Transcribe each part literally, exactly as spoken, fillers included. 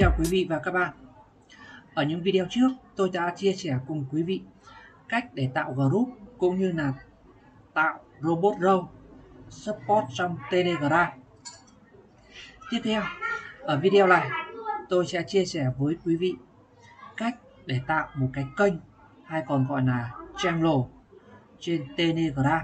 chào quý vị và các bạn. Ở những video trước, tôi đã chia sẻ cùng quý vị cách để tạo group cũng như là tạo robot row support trong Telegram. Tiếp theo, ở video này, tôi sẽ chia sẻ với quý vị cách để tạo một cái kênh hay còn gọi là channel trên Telegram.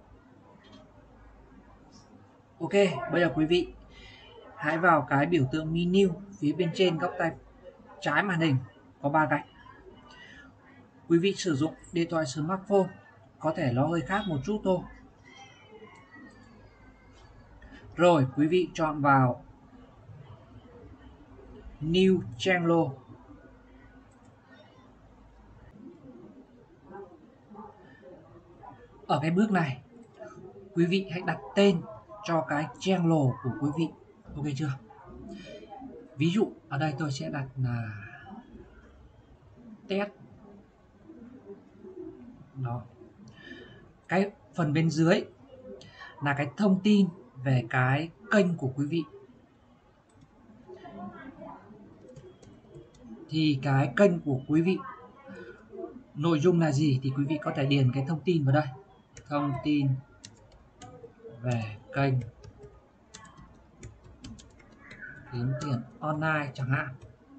Ok, bây giờ quý vị hãy vào cái biểu tượng menu phía bên trên góc tay trái màn hình có ba gạch. Quý vị sử dụng điện thoại smartphone có thể nó hơi khác một chút thôi. Rồi quý vị chọn vào New Channel. Ở cái bước này, quý vị hãy đặt tên cho cái channel của quý vị. Ok chưa? Ví dụ ở đây tôi sẽ đặt là test. Đó. Cái phần bên dưới là cái thông tin về cái kênh của quý vị. Thì cái kênh của quý vị nội dung là gì thì quý vị có thể điền cái thông tin vào đây. Thông tin về kênh kiếm tiền online chẳng hạn.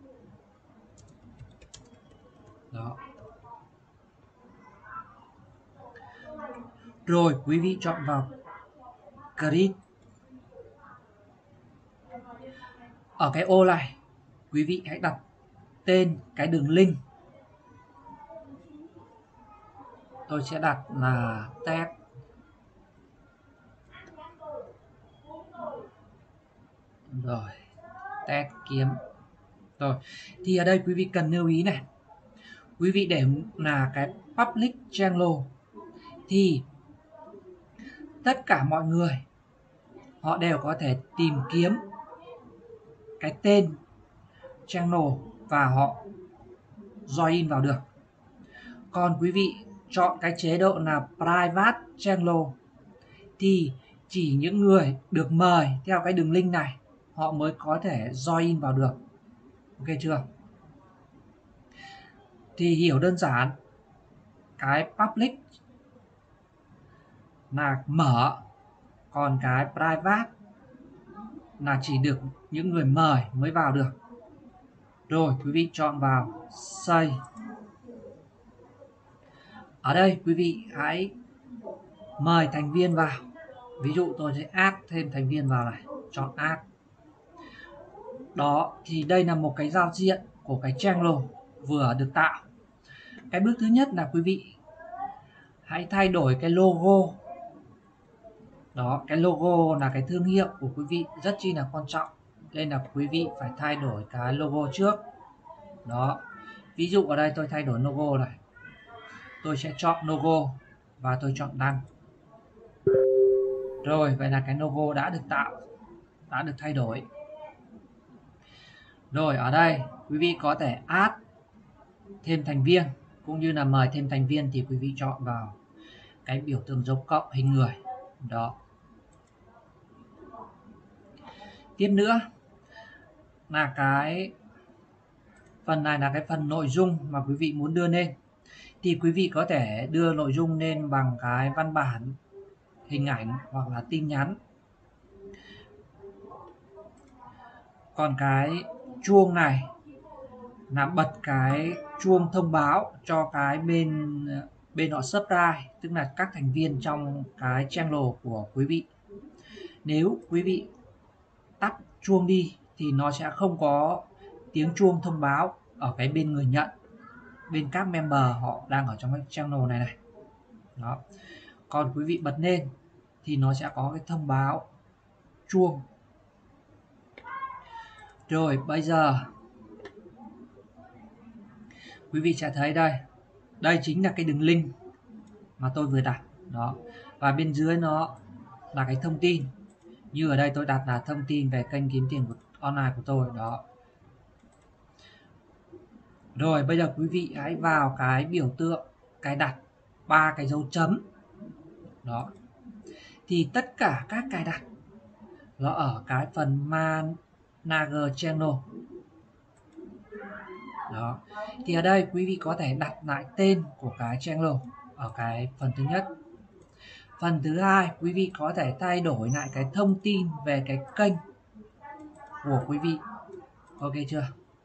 Đó. Rồi quý vị chọn vào create. Ở cái ô này, quý vị hãy đặt tên cái đường link. Tôi sẽ đặt là test. Rồi, test kiếm. Rồi, thì ở đây quý vị cần lưu ý này. Quý vị để là cái public channel thì tất cả mọi người họ đều có thể tìm kiếm cái tên channel và họ join vào được. Còn quý vị chọn cái chế độ là private channel thì chỉ những người được mời theo cái đường link này họ mới có thể join vào được. Ok chưa? Thì hiểu đơn giản, cái public là mở, còn cái private là chỉ được những người mời mới vào được. Rồi quý vị chọn vào save. Ở đây quý vị hãy mời thành viên vào. Ví dụ tôi sẽ add thêm thành viên vào này, chọn add. Đó, thì đây là một cái giao diện của cái channel vừa được tạo. Cái bước thứ nhất là quý vị hãy thay đổi cái logo. Đó, cái logo là cái thương hiệu của quý vị rất chi là quan trọng. Nên là quý vị phải thay đổi cái logo trước. Đó, ví dụ ở đây tôi thay đổi logo này. Tôi sẽ chọn logo và tôi chọn đăng. Rồi, vậy là cái logo đã được tạo, đã được thay đổi. Rồi, ở đây quý vị có thể add thêm thành viên cũng như là mời thêm thành viên thì quý vị chọn vào cái biểu tượng dấu cộng hình người. Đó. Tiếp nữa là cái phần này là cái phần nội dung mà quý vị muốn đưa lên. Thì quý vị có thể đưa nội dung lên bằng cái văn bản, hình ảnh hoặc là tin nhắn. Còn cái chuông này là bật cái chuông thông báo cho cái bên bên họ subscribe, tức là các thành viên trong cái channel của quý vị. Nếu quý vị tắt chuông đi thì nó sẽ không có tiếng chuông thông báo ở cái bên người nhận, bên các member họ đang ở trong cái channel này này. Đó. Còn quý vị bật lên thì nó sẽ có cái thông báo chuông. Rồi bây giờ quý vị sẽ thấy đây, đây chính là cái đường link mà tôi vừa đặt. Đó. Và bên dưới nó là cái thông tin. Như ở đây tôi đặt là thông tin về kênh kiếm tiền của online của tôi. Đó. Rồi bây giờ quý vị hãy vào cái biểu tượng cài đặt ba cái dấu chấm. Đó. Thì tất cả các cài đặt nó ở cái phần Manager Channel. Đó. Thì ở đây quý vị có thể đặt lại tên của cái channel ở cái phần thứ nhất. Phần thứ hai, quý vị có thể thay đổi lại cái thông tin về cái kênh của quý vị. Ok chưa?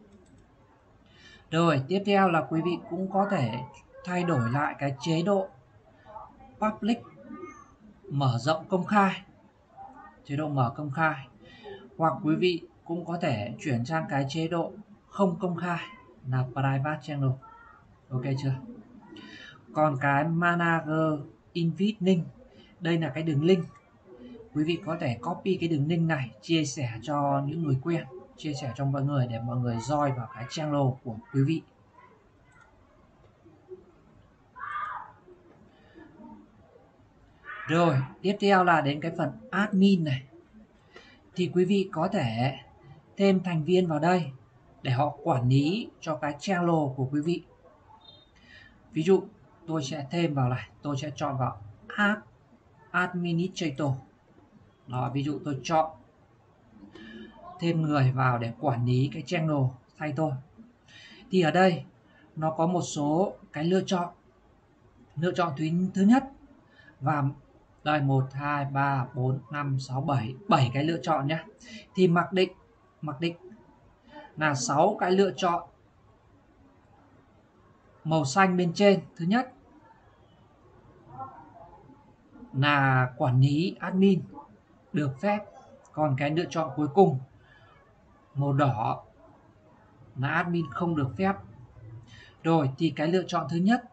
Rồi, tiếp theo là quý vị cũng có thể thay đổi lại cái chế độ public, mở rộng công khai, chế độ mở công khai, hoặc quý vị cũng có thể chuyển sang cái chế độ không công khai là private channel. Ok chưa? Còn cái manager invite link, đây là cái đường link. Quý vị có thể copy cái đường link này, chia sẻ cho những người quen, chia sẻ cho mọi người để mọi người join vào cái channel của quý vị. Rồi, tiếp theo là đến cái phần admin này. Thì quý vị có thể thêm thành viên vào đây để họ quản lý cho cái channel của quý vị. Ví dụ, tôi sẽ thêm vào này, tôi sẽ chọn vào Add Administrator. Đó, ví dụ tôi chọn thêm người vào để quản lý cái channel thay tôi. Thì ở đây nó có một số cái lựa chọn. Lựa chọn thứ, thứ nhất và đây một, hai, ba, bốn, năm, sáu, bảy, bảy cái lựa chọn nhé. Thì mặc định mặc định là sáu cái lựa chọn màu xanh bên trên. Thứ nhất là quản lý admin được phép, còn cái lựa chọn cuối cùng màu đỏ là admin không được phép. Rồi thì cái lựa chọn thứ nhất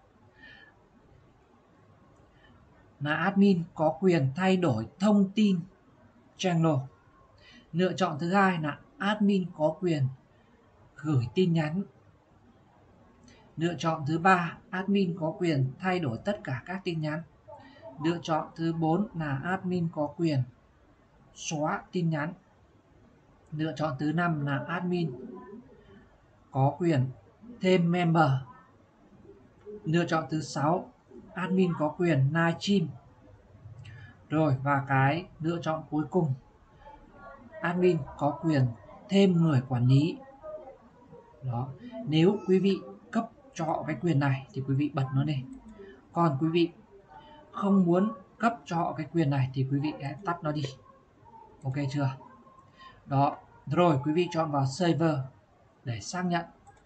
là admin có quyền thay đổi thông tin channel. Lựa chọn thứ hai là admin có quyền gửi tin nhắn. Lựa chọn thứ ba, admin có quyền thay đổi tất cả các tin nhắn. Lựa chọn thứ bốn là admin có quyền xóa tin nhắn. Lựa chọn thứ năm là admin có quyền thêm member. Lựa chọn thứ sáu, admin có quyền live stream. Rồi và cái lựa chọn cuối cùng, admin có quyền thêm người quản lý. Đó, nếu quý vị cấp cho họ cái quyền này thì quý vị bật nó lên. Còn quý vị không muốn cấp cho họ cái quyền này thì quý vị hãy tắt nó đi. Ok chưa? Đó, rồi quý vị chọn vào server để xác nhận.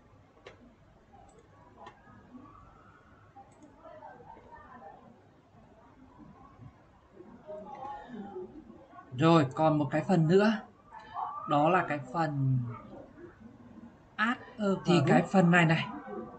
Rồi còn một cái phần nữa, đó là cái phần add. Thì cái phần này này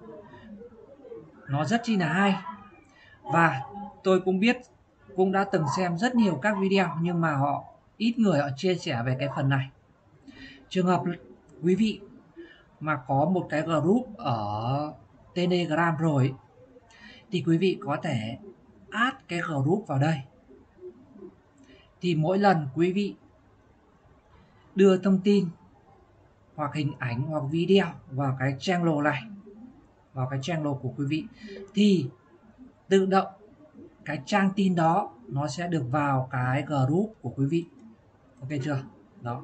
nó rất chi là hay, và tôi cũng biết, cũng đã từng xem rất nhiều các video nhưng mà họ ít người họ chia sẻ về cái phần này. Trường hợp quý vị mà có một cái group ở Telegram rồi thì quý vị có thể add cái group vào đây. Thì mỗi lần quý vị đưa thông tin hoặc hình ảnh hoặc video vào cái channel này, vào cái channel của quý vị, thì tự động cái trang tin đó nó sẽ được vào cái group của quý vị. Ok chưa? Đó.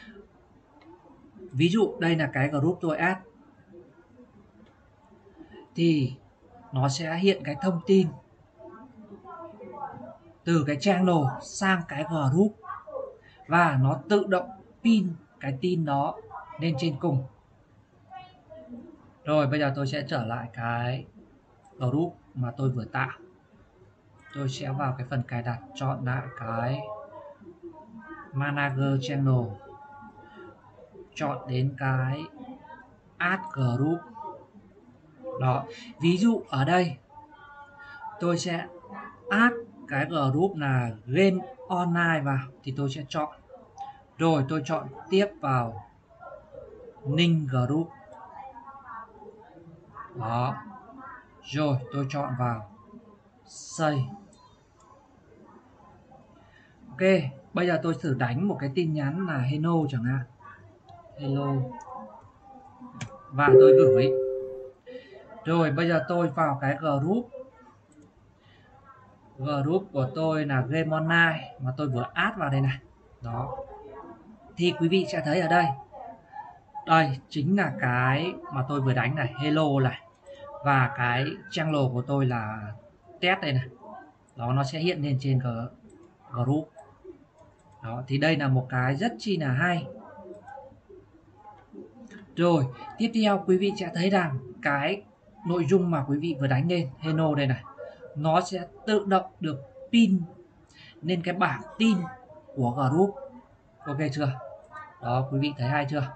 Ví dụ đây là cái group tôi add, thì nó sẽ hiện cái thông tin từ cái channel sang cái group, và nó tự động pin cái tin đó lên trên cùng. Rồi bây giờ tôi sẽ trở lại cái group mà tôi vừa tạo. Tôi sẽ vào cái phần cài đặt, chọn lại cái Manager Channel, chọn đến cái Add Group. Đó, ví dụ ở đây tôi sẽ add cái group là Game Online vào, thì tôi sẽ chọn. Rồi tôi chọn tiếp vào Ninh Group. Đó. Rồi tôi chọn vào Save. Ok, bây giờ tôi thử đánh một cái tin nhắn là hello chẳng hạn. Hello. Và tôi gửi. Rồi bây giờ tôi vào cái group. Group của tôi là Game Online mà tôi vừa add vào đây này. Đó. Thì quý vị sẽ thấy ở đây Đây chính là cái mà tôi vừa đánh này, hello này. Và cái channel của tôi là test đây này. Đó, nó sẽ hiện lên trên group. Đó, thì đây là một cái rất chi là hay. Rồi, tiếp theo quý vị sẽ thấy rằng cái nội dung mà quý vị vừa đánh lên hello đây này, nó sẽ tự động được pin lên cái bảng tin của group. Ok chưa? Đó, quý vị thấy hay chưa?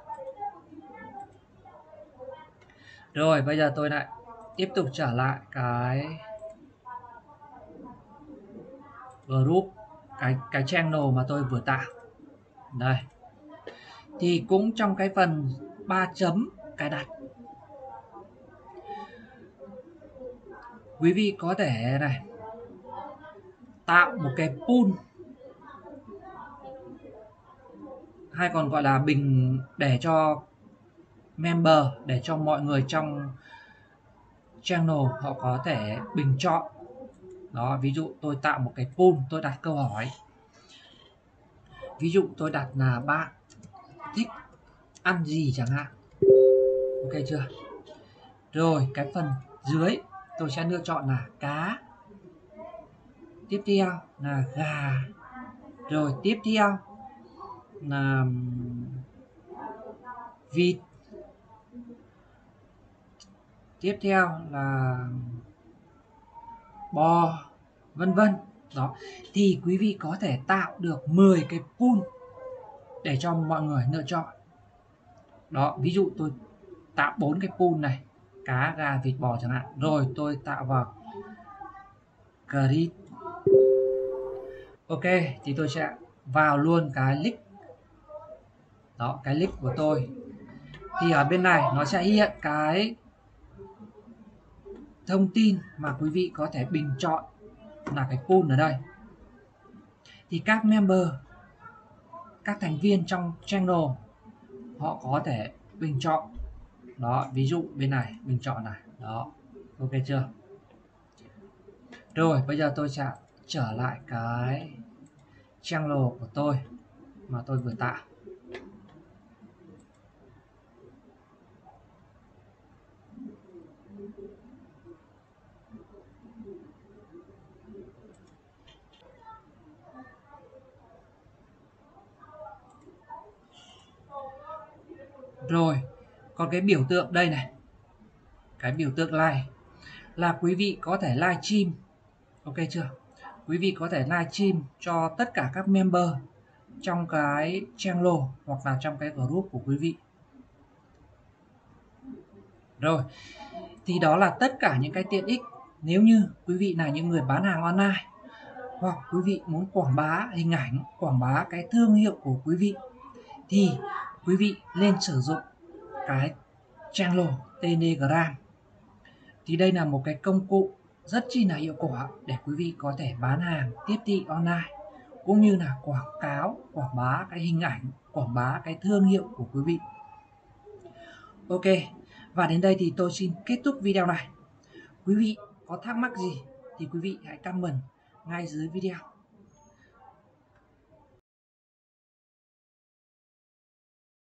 Rồi, bây giờ tôi lại tiếp tục trở lại cái group, cái cái channel mà tôi vừa tạo. Đây. Thì cũng trong cái phần ba chấm cài đặt, quý vị có thể này tạo một cái pool, hay còn gọi là bình, để cho member, để cho mọi người trong channel họ có thể bình chọn. Đó, ví dụ tôi tạo một cái pool, tôi đặt câu hỏi. Ví dụ tôi đặt là bạn thích ăn gì chẳng hạn. Ok chưa? Rồi, cái phần dưới tôi sẽ lựa chọn là cá. Tiếp theo là gà. Rồi tiếp theo là vịt. Tiếp theo là bò, vân vân. Đó, thì quý vị có thể tạo được mười cái pool để cho mọi người lựa chọn. Đó, ví dụ tôi tạo bốn cái pool này, cá, gà, vịt, bò chẳng hạn. Rồi tôi tạo vào grid. Ok, thì tôi sẽ vào luôn cái link. Đó, cái link của tôi. Thì ở bên này nó sẽ hiện cái thông tin mà quý vị có thể bình chọn là cái pool ở đây. Thì các member, các thành viên trong channel họ có thể bình chọn. Đó, ví dụ bên này bình chọn này. Đó, ok chưa? Rồi, bây giờ tôi sẽ trở lại cái channel của tôi mà tôi vừa tạo. Rồi, còn cái biểu tượng đây này, cái biểu tượng like là quý vị có thể live stream. Ok chưa? Quý vị có thể live stream cho tất cả các member trong cái channel hoặc là trong cái group của quý vị. Rồi, thì đó là tất cả những cái tiện ích nếu như quý vị là những người bán hàng online, hoặc quý vị muốn quảng bá hình ảnh, quảng bá cái thương hiệu của quý vị, thì quý vị nên sử dụng cái channel Telegram. Thì đây là một cái công cụ rất chi là hiệu quả để quý vị có thể bán hàng tiếp thị online, cũng như là quảng cáo, quảng bá cái hình ảnh, quảng bá cái thương hiệu của quý vị. Ok, và đến đây thì tôi xin kết thúc video này. Quý vị có thắc mắc gì thì quý vị hãy comment ngay dưới video.